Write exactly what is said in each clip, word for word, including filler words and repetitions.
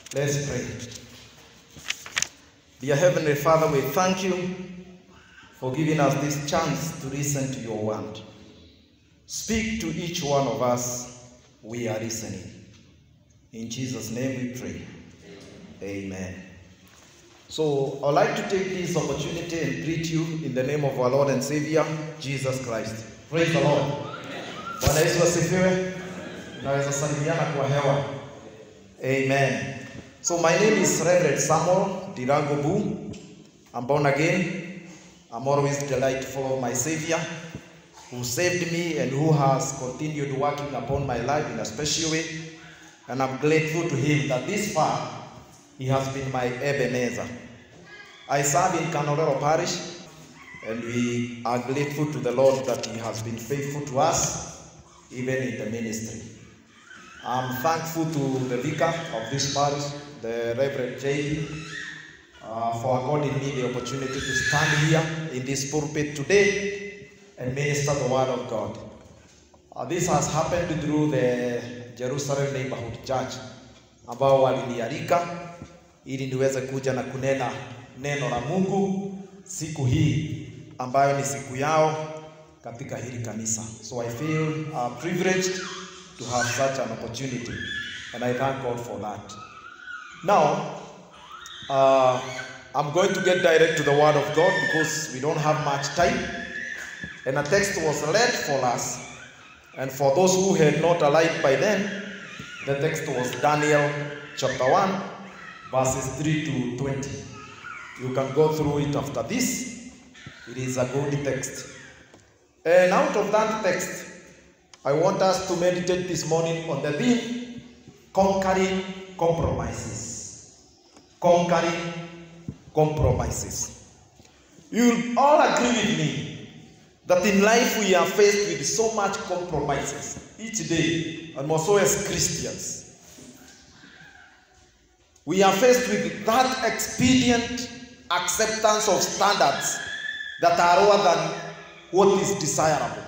Let's pray. Dear Heavenly Father, we thank you for giving us this chance to listen to your word. Speak to each one of us. We are listening. In Jesus' name we pray. Amen. So I'd like to take this opportunity and greet you in the name of our Lord and Savior, Jesus Christ. Praise the Lord. Bwana Yesu asifiwe. Naweza salimiana kwa hewa. Amen. So my name is Reverend Samuel Dirango Bu. I'm born again. I'm always delighted to follow my Savior, who saved me and who has continued working upon my life in a special way. And I'm grateful to him that this far, he has been my Ebenezer. I serve in Kanorero Parish, and we are grateful to the Lord that he has been faithful to us, even in the ministry. I'm thankful to the vicar of this parish, the Reverend J. Uh, for according me the opportunity to stand here in this pulpit today and minister the word of God. Uh, this has happened through the Jerusalem Neighborhood Church, ambao walinialika ili niweze kuja na kunena neno la Mungu siku hii ambayo ni siku yao katika hili kanisa. So I feel uh, privileged to have such an opportunity, and I thank God for that. Now, uh, I'm going to get direct to the word of God because we don't have much time. And a text was read for us. And for those who had not arrived by then, the text was Daniel chapter one, verses three to twenty. You can go through it after this. It is a good text. And out of that text, I want us to meditate this morning on the theme, conquering compromises. Conquering compromises. You'll all agree with me that in life we are faced with so much compromises each day, and more so as Christians. We are faced with that expedient acceptance of standards that are lower than what is desirable.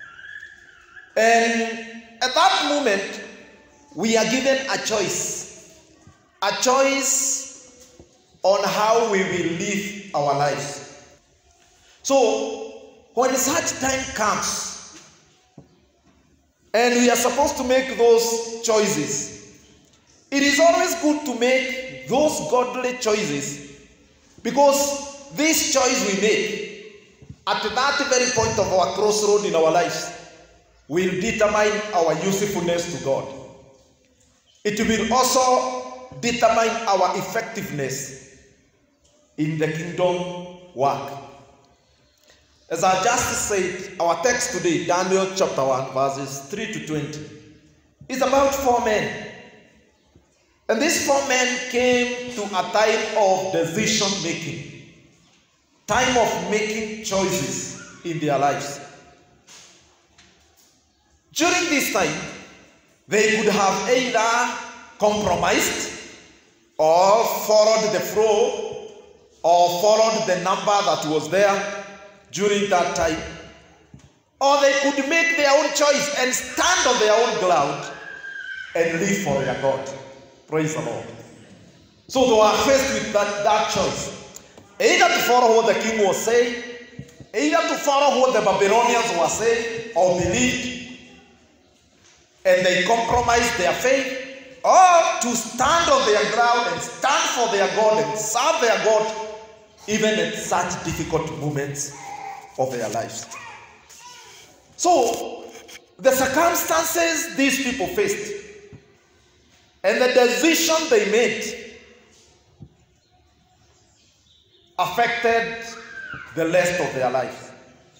And at that moment, we are given a choice. A choice on how we will live our lives. So, when such time comes, and we are supposed to make those choices, it is always good to make those godly choices, because this choice we make at that very point of our crossroad in our lives will determine our usefulness to God. It will also determine our effectiveness in the kingdom work. As I just said, our text today, Daniel chapter one, verses three to twenty, is about four men. And these four men came to a time of decision making, time of making choices in their lives. During this time, they could have either compromised or followed the flow or followed the number that was there during that time. Or they could make their own choice and stand on their own ground and live for their God. Praise the Lord. So they were faced with that, that choice. Either to follow what the king was saying, either to follow what the Babylonians were saying or believed, and they compromised their faith, or to stand on their ground and stand for their God and serve their God even at such difficult moments of their lives. So, the circumstances these people faced and the decision they made affected the rest of their life.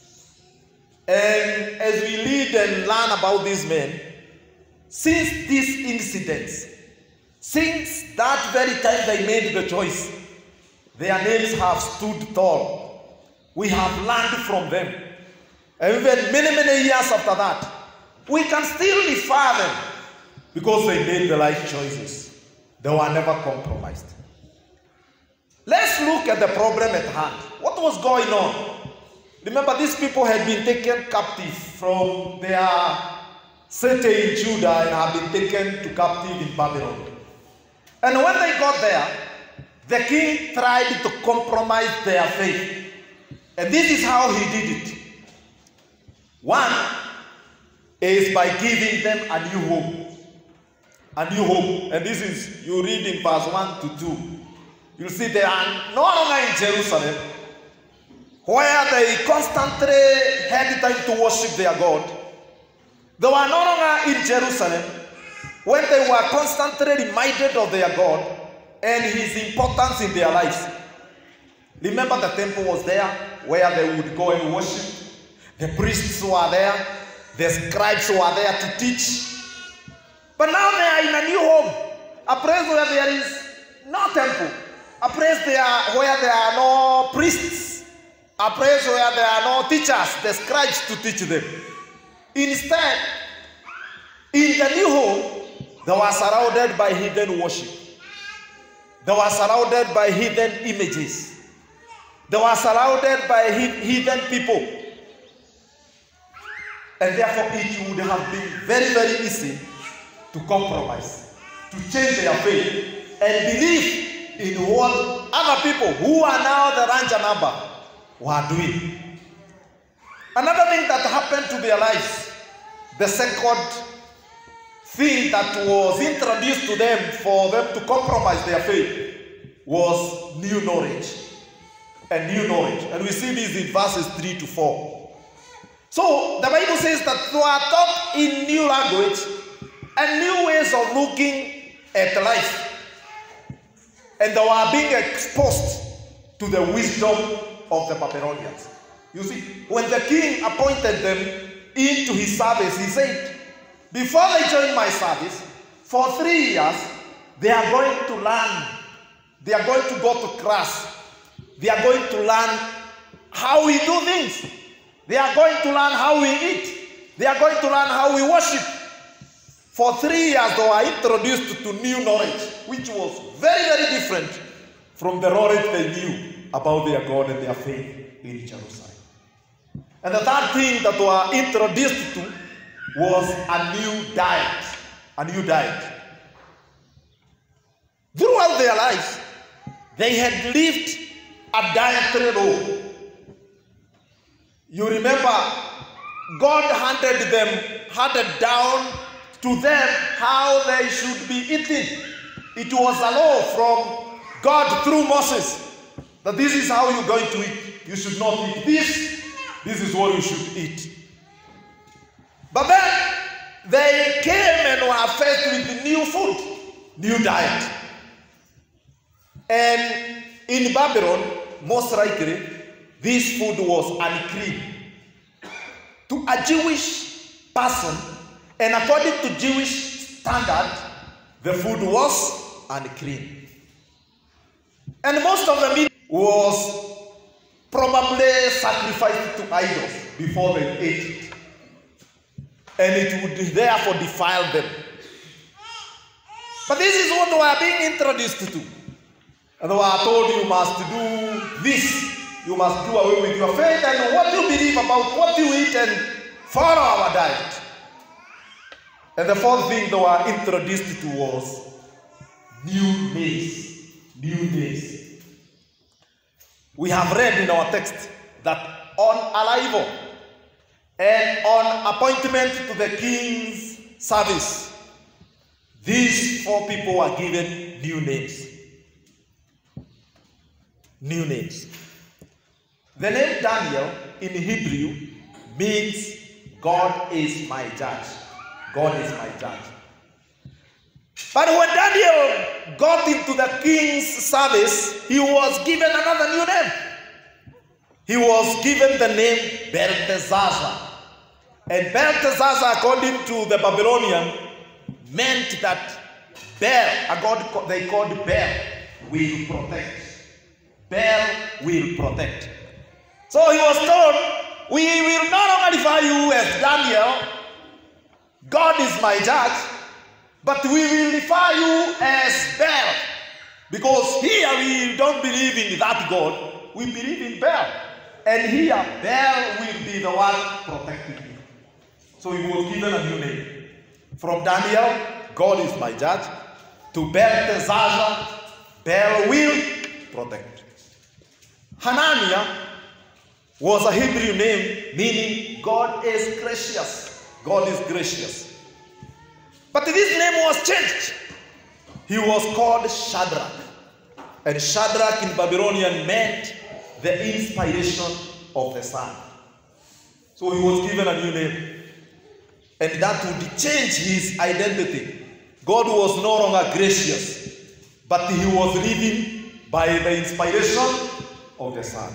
And as we read and learn about these men, since these incidents, since that very time they made the choice, their names have stood tall. We have learned from them. And even many, many years after that, we can still refer them because they made the right choices. They were never compromised. Let's look at the problem at hand. What was going on? Remember, these people had been taken captive from their city in Judah and have been taken to captive in Babylon. And when they got there, the king tried to compromise their faith. And this is how he did it. One is by giving them a new hope. A new hope. And this is, you read in verse one to two. You'll see they are no longer in Jerusalem, where they constantly had time to worship their God. They were no longer in Jerusalem, when they were constantly reminded of their God and his importance in their lives. Remember, the temple was there where they would go and worship. The priests were there. The scribes were there to teach. But now they are in a new home, a place where there is no temple, a place there where there are no priests, a place where there are no teachers, the scribes to teach them. Instead, in the new home, they were surrounded by hidden worship. They were surrounded by hidden images. They were surrounded by hidden people. And therefore it would have been very, very easy to compromise, to change their faith and believe in what other people who are now the Ranjanaba were doing. Another thing that happened to their lives, the second thing that was introduced to them for them to compromise their faith was new knowledge. And new knowledge. And we see this in verses three to four. So the Bible says that they are taught in new language and new ways of looking at life. And they were being exposed to the wisdom of the Babylonians. You see, when the king appointed them into his service, he said, before they join my service, for three years, they are going to learn. They are going to go to class. They are going to learn how we do things. They are going to learn how we eat. They are going to learn how we worship. For three years, they were introduced to new knowledge, which was very, very different from the knowledge they knew about their God and their faith in Jerusalem. And the third thing that they were introduced to was a new diet. A new diet. Throughout their lives, they had lived a dietary law. You remember, God handed them, handed down to them how they should be eating. It was a law from God through Moses, that this is how you're going to eat. You should not eat this. This is what you should eat. But then they came and were faced with new food, new diet. And in Babylon, most likely, this food was unclean. To a Jewish person, and according to Jewish standard, the food was unclean. And most of the meat was probably sacrificed to idols before they ate it. And it would therefore defile them. But this is what we are being introduced to. And we are told you must do this. You must do away with your faith and what you believe about what you eat and follow our diet. And the fourth thing they were introduced to was new days. New days. We have read in our text that on arrival and on appointment to the king's service, these four people were given new names. New names. The name Daniel in Hebrew means God is my judge. God is my judge. But when Daniel got into the king's service, he was given another new name. He was given the name Belteshazzar. And Belteshazzar, according to the Babylonian, meant that Bel, a god they called Bel, will protect. Bel will protect. So he was told, we will no longer refer you as Daniel, God is my judge, but we will refer you as Bel. Because here we don't believe in that God, we believe in Bel. And here, Bel will be the one protecting you. So he was given a new name. From Daniel, God is my judge, to Belteshazzar, Bel will protect. Hananiah was a Hebrew name meaning God is gracious. God is gracious. But this name was changed. He was called Shadrach. And Shadrach in Babylonian meant the inspiration of the sun. So he was given a new name. And that would change his identity. God was no longer gracious, but he was living by the inspiration of the sun.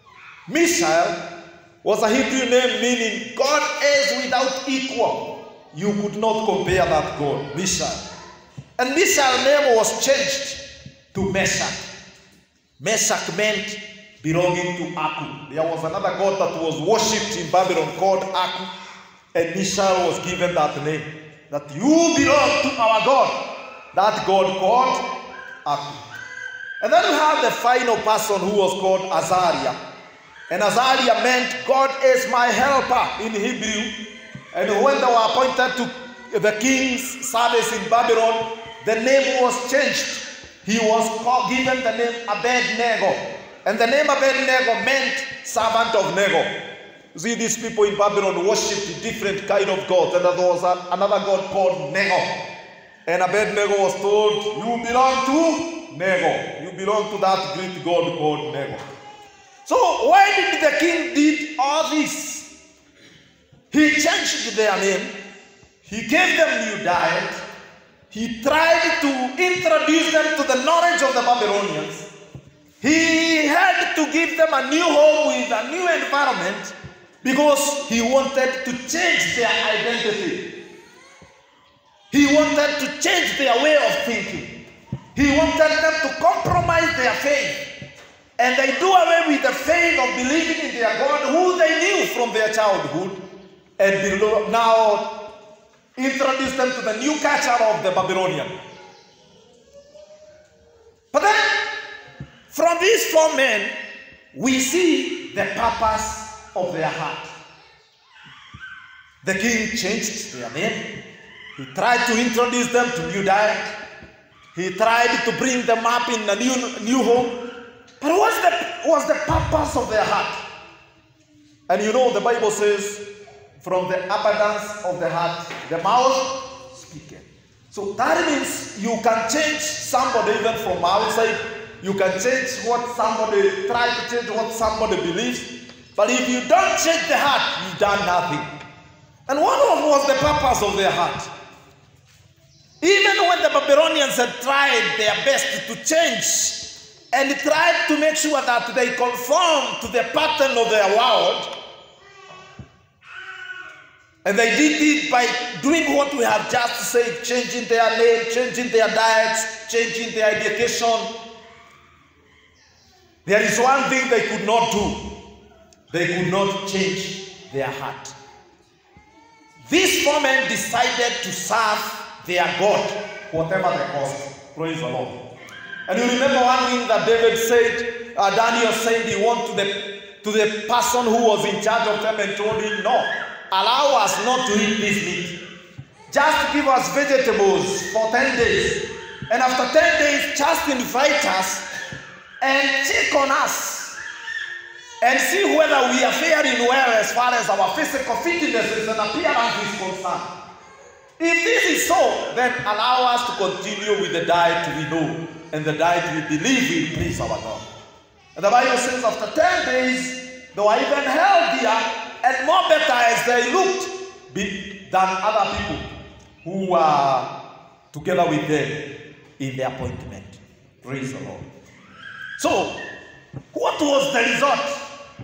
Mishael was a Hebrew name meaning God is without equal. You could not compare that God, Mishael. And Mishael's name was changed to Meshach. Meshach meant belonging to Aku. There was another god that was worshipped in Babylon called Aku, and Mishael was given that name. That you belong to our God. That God called Aku. And then we have the final person who was called Azariah. And Azariah meant God is my helper in Hebrew. And when they were appointed to the king's service in Babylon, the name was changed. He was called, given the name Abednego. And the name Abednego meant servant of Nego. You see, these people in Babylon worshipped different kind of gods. And there was a, another god called Nego. And Abednego was told, you belong to Nego. You belong to that great god called Nego. So why did the king did all this? He changed their name. He gave them new diet. He tried to introduce them to the knowledge of the Babylonians. He had to give them a new home with a new environment because he wanted to change their identity. He wanted to change their way of thinking. He wanted them to compromise their faith. And they do away with the faith of believing in their God, who they knew from their childhood, and now introduce them to the new culture of the Babylonian. But then, from these four men, we see the purpose of their heart. The king changed their name. He tried to introduce them to new diet. He tried to bring them up in a new, new home. But what's the, what's the purpose of their heart? And you know, the Bible says, from the abundance of the heart, the mouth speaketh. So that means you can change somebody even from outside. You can change what somebody, try to change what somebody believes. But if you don't change the heart, you've done nothing. And what was the purpose of their heart? Even when the Babylonians had tried their best to change and tried to make sure that they conform to the pattern of their world, and they did it by doing what we have just said, changing their name, changing their diets, changing their education. There is one thing they could not do. They could not change their heart. These four men decided to serve their God, whatever the cost. Praise the Lord. And you remember one thing that David said, uh, Daniel said he went to the, to the person who was in charge of them and told him, no, allow us not to eat this meat. Just give us vegetables for ten days. And after ten days, just invite us and check on us and see whether we are faring well as far as our physical fitness and appearance is concerned. If this is so, then allow us to continue with the diet we know and the diet we believe will please our God. And the Bible says after ten days, they were even healthier and more better as they looked be, than other people who were together with them in the appointment. Praise the Lord. So, what was the result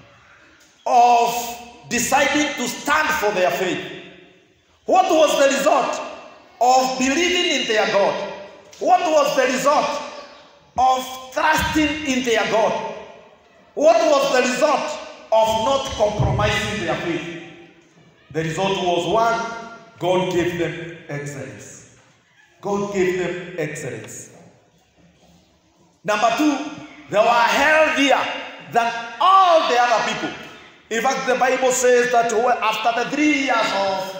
of deciding to stand for their faith? What was the result of believing in their God? What was the result of trusting in their God? What was the result of not compromising their faith? The result was one, God gave them excellence. God gave them excellence. Number two, they were healthier than all the other people. In fact, the Bible says that after the three years of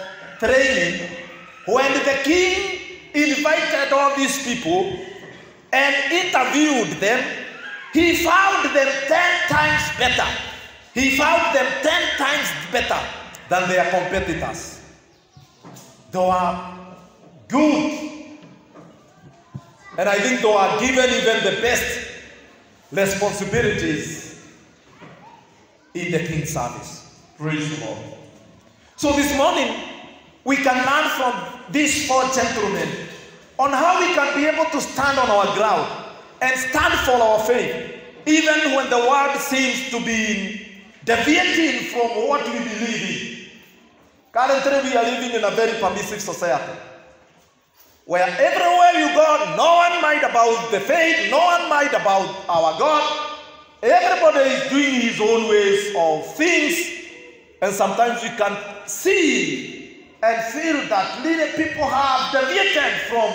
training, when the king invited all these people and interviewed them, he found them ten times better. He found them ten times better than their competitors. They were good. And I think they were given even the best responsibilities in the king's service. Praise the Lord. So this morning, we can learn from these four gentlemen on how we can be able to stand on our ground and stand for our faith, even when the world seems to be deviating from what we believe in. Currently, we are living in a very permissive society, where everywhere you go, no one mind about the faith, no one mind about our God. Everybody is doing his own ways of things, and sometimes we can see and feel that many people have deviated from,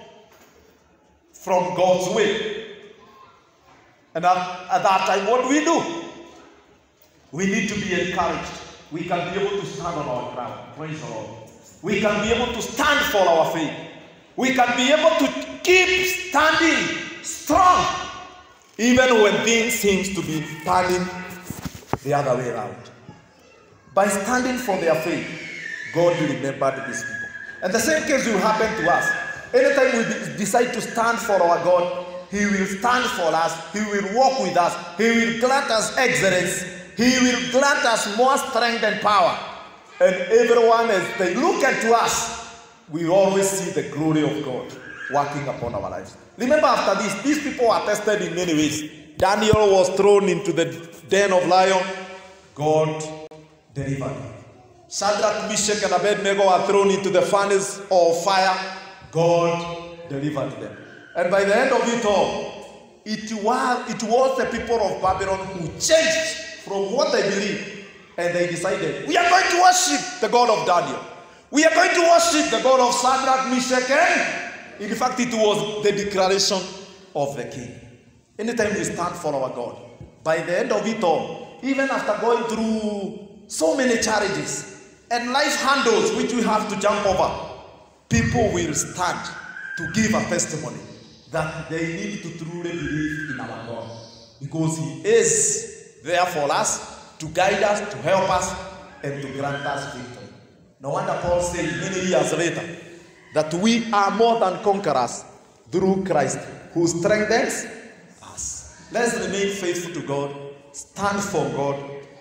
from God's way. And at, at that time, what do we do? We need to be encouraged. We can be able to stand on our ground. Praise the Lord. We can be able to stand for our faith. We can be able to keep standing strong, even when things seem to be turning the other way around. By standing for their faith, God remembered these people. And the same case will happen to us. Anytime we decide to stand for our God, He will stand for us. He will walk with us. He will grant us excellence. He will grant us more strength and power. And everyone, as they look into us, we always see the glory of God working upon our lives. Remember, after this, these people are tested in many ways. Daniel was thrown into the den of lions. God delivered him. Shadrach, Meshach, and Abednego were thrown into the furnace of fire. God delivered them. And by the end of it all, it was, it was the people of Babylon who changed from what they believed. And they decided, we are going to worship the God of Daniel. We are going to worship the God of Shadrach, Meshach, and in fact, it was the declaration of the king. Anytime we stand for our God, by the end of it all, even after going through so many challenges and life handles which we have to jump over, people will stand to give a testimony that they need to truly believe in our God, because He is there for us, to guide us, to help us, and to grant us victory. No wonder Paul said many years later that we are more than conquerors through Christ who strengthens us. Let's remain faithful to God, stand for God,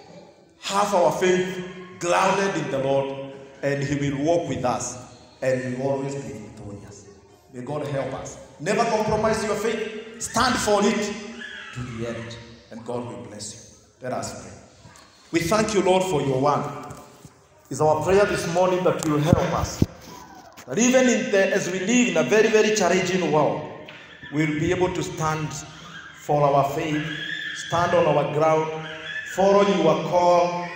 have our faith grounded in the Lord, and He will walk with us, and we will always be victorious. May God help us. Never compromise your faith. Stand for it to the end, and God will bless you. Let us pray. We thank you, Lord, for your word. It's our prayer this morning that you will help us. That even in the, as we live in a very, very challenging world, we'll be able to stand for our faith, stand on our ground, follow your call,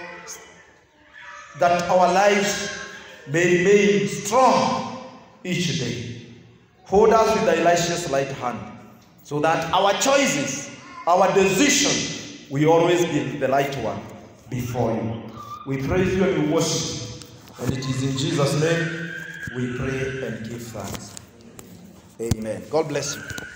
that our lives may remain strong each day. Hold us with thy righteous right hand, so that our choices, our decisions, will always be the right one before you. We praise you and we worship you. And it is in Jesus' name we pray and give thanks. Amen. God bless you.